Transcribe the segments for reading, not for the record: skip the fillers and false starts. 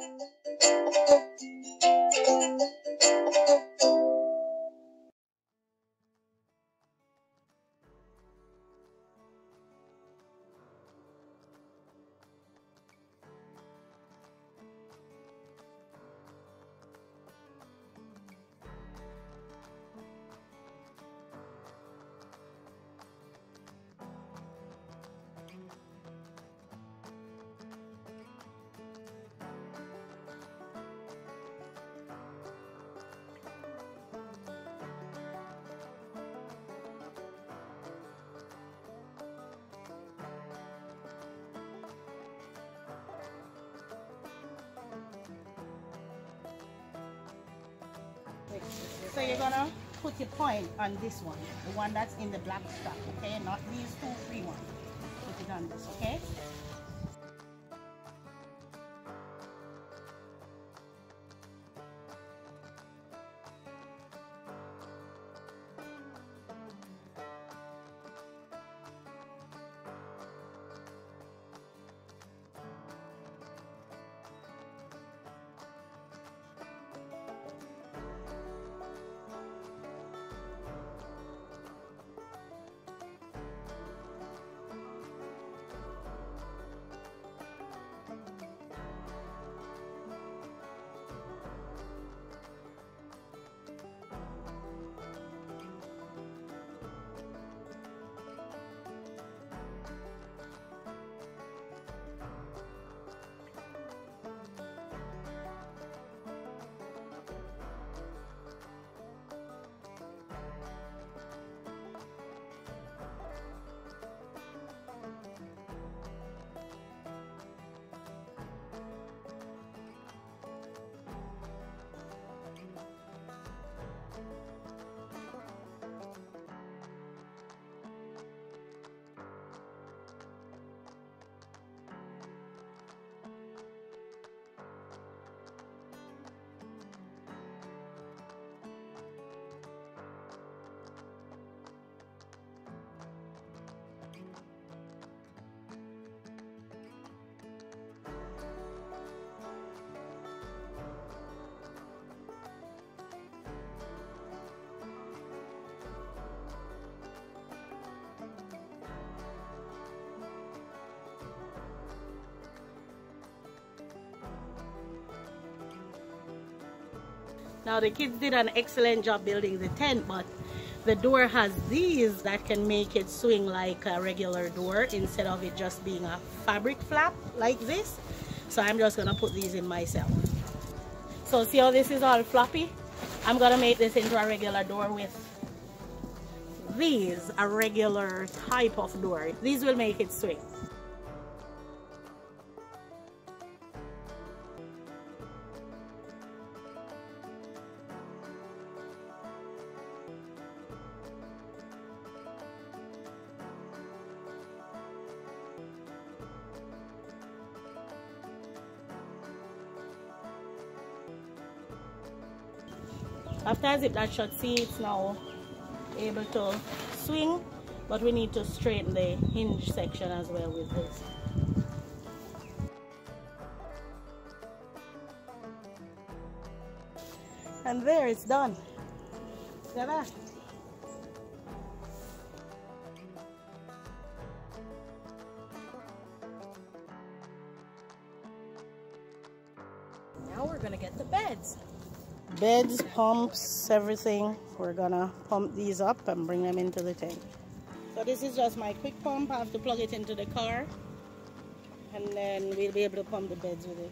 So you're gonna put your point on this one, the one that's in the black strap, okay? Not these two free ones. Put it on this, okay? Now the kids did an excellent job building the tent, but the door has these that can make it swing like a regular door instead of it just being a fabric flap like this. So I'm just gonna put these in myself. So see how this is all floppy? I'm gonna make this into a regular door with these, a regular type of door. These will make it swing. After I zip that shut, see it's now able to swing, but we need to straighten the hinge section as well with this. And there, it's done. See that? Now we're gonna get the beds. Beds, pumps, everything. We're gonna pump these up and bring them into the tent. So this is just my quick pump. I have to plug it into the car and then we'll be able to pump the beds with it.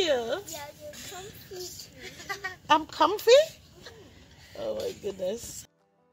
you? Yeah, you're comfy too. I'm comfy? Oh my goodness.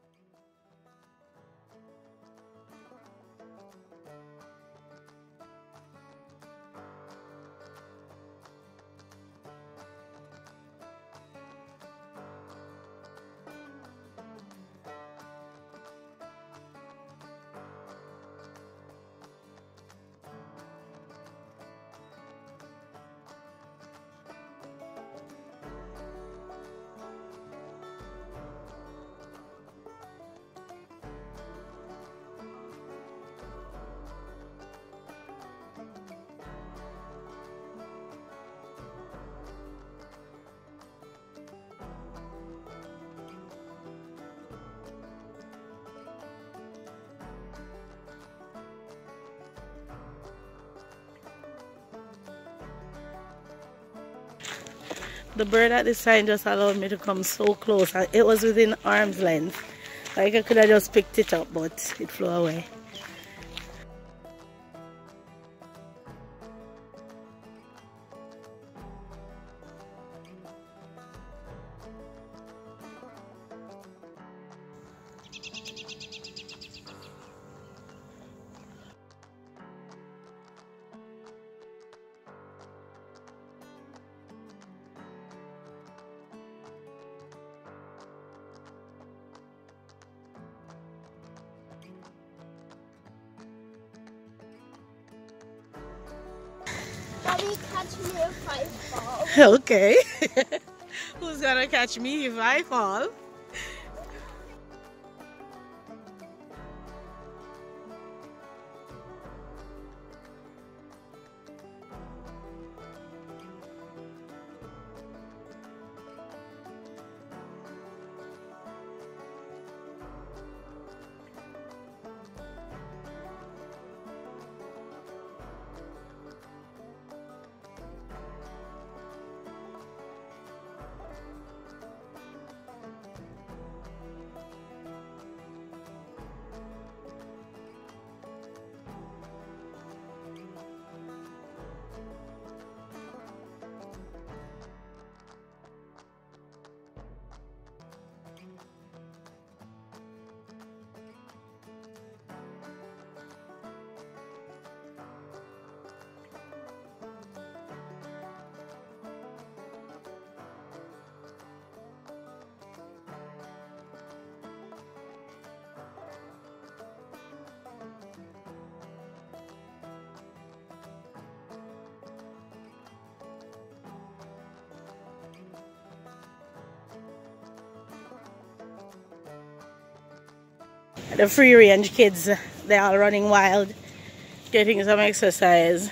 The bird at the sign just allowed me to come so close. It was within arm's length. Like I could have just picked it up, but it flew away. Mommy, catch me if I fall. Okay. Who's gonna catch me if I fall? The free range kids, they're all running wild, getting some exercise.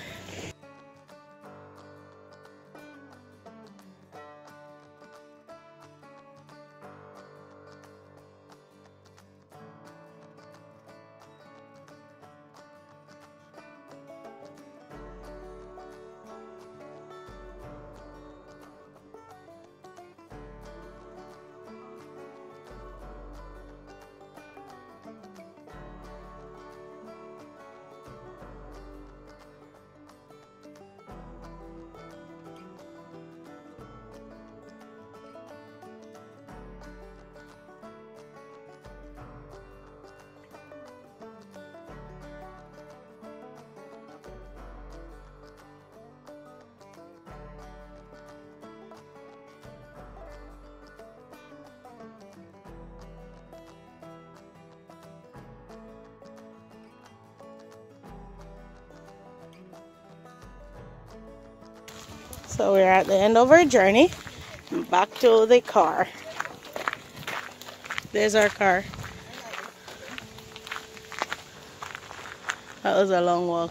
So we're at the end of our journey. Back to the car. There's our car. That was a long walk.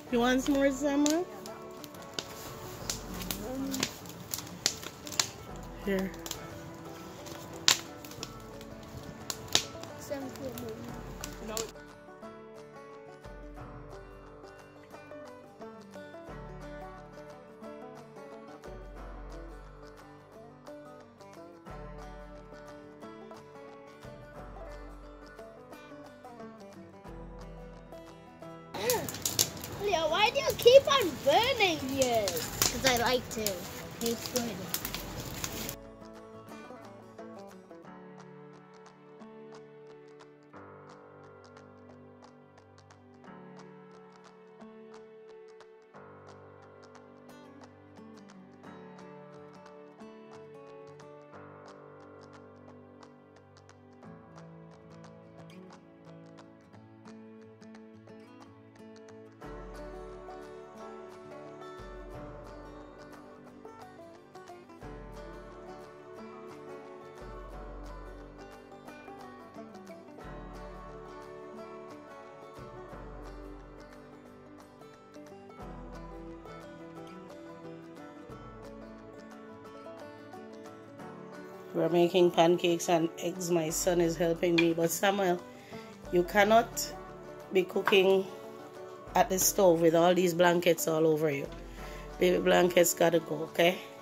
You want some more, Samuel? Here. No. Leah, why do you keep on burning yours? Because I like to. Tastes good. We're making pancakes and eggs. My son is helping me. But Samuel, you cannot be cooking at the stove with all these blankets all over you. Baby blankets gotta go, okay?